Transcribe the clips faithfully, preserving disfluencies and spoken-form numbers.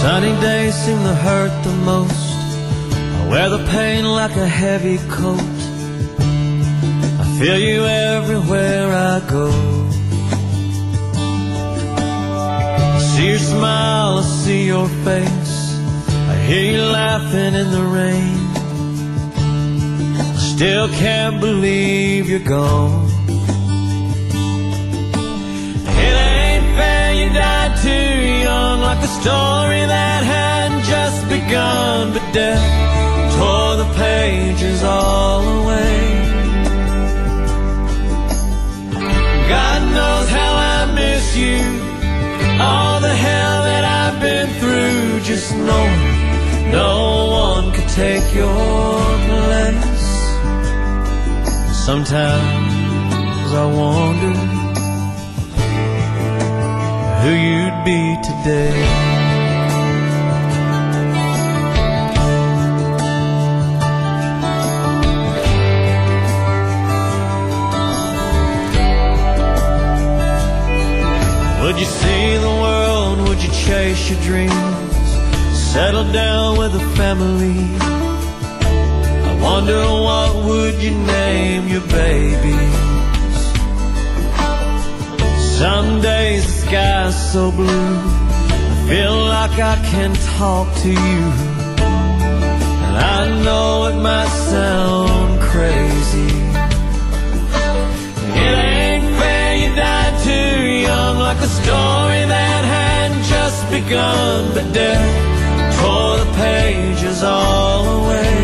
Sunny days seem to hurt the most. I wear the pain like a heavy coat. I feel you everywhere I go. I see your smile, I see your face. I hear you laughing in the rain. I still can't believe you're gone. It ain't fair you died too young, like a story that hadn't just begun. But death tore the pages all away. God knows how I miss you, all the hell that I've been through. Just knowing no one could take your place. Sometimes I wonder who you'd be today. Would you see the world? Would you chase your dreams? Settle down with a family? I wonder what would you name your babies? Some days the sky's so blue, I feel like I can talk to you. And I know it might sound crazy. It ain't fair you died too young, like a story that hadn't just begun. But death tore the pages all away.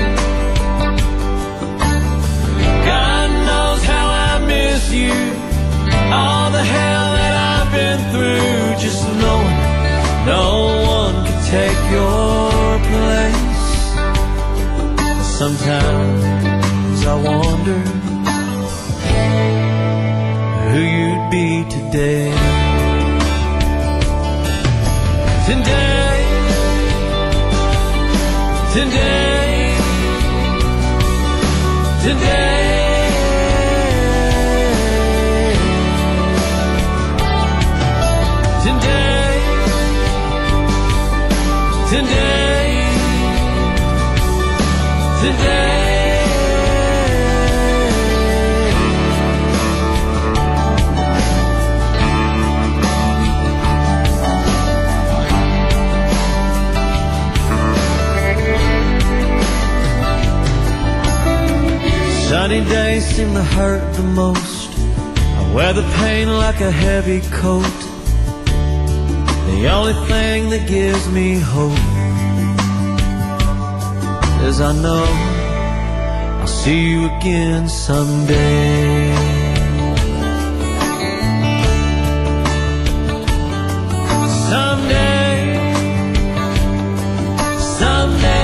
God knows how I miss you, all the hell that I've been through. Just knowing no one can take your place. Sometimes I wonder who you'd be today. Today, today, today. Today, today, today. Sunny days seem to hurt the most. I wear the pain like a heavy coat. The only thing that gives me hope is I know I'll see you again someday. Someday, someday.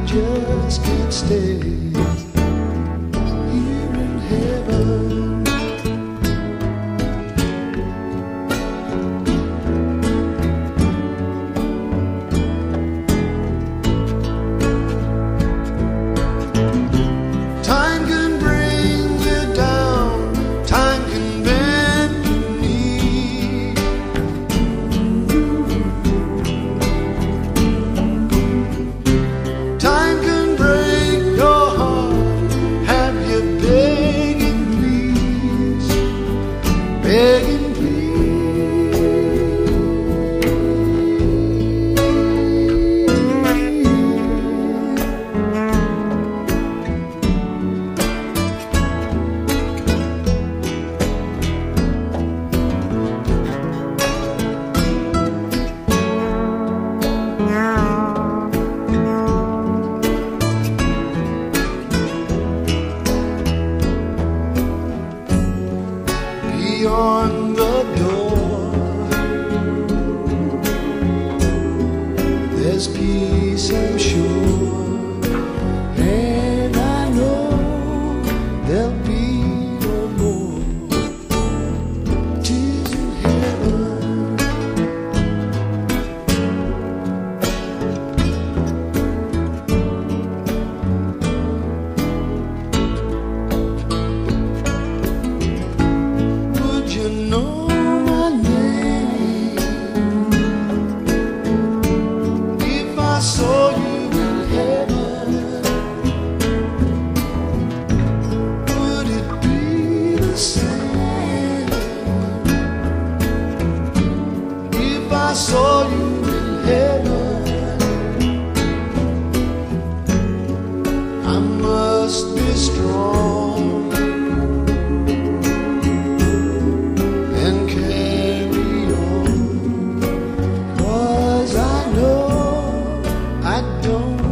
just can't stay here in heaven. Time can bring you down, time can bend your knee. Time can break your heart, have you begging please, begging beyond the door, there's peace, I'm sure, and I know there'll be no more tears in heaven. You know my name if I saw you in heaven? Would it be the same if I saw you in heaven? I must be strong and carry on, 'cause I know I don't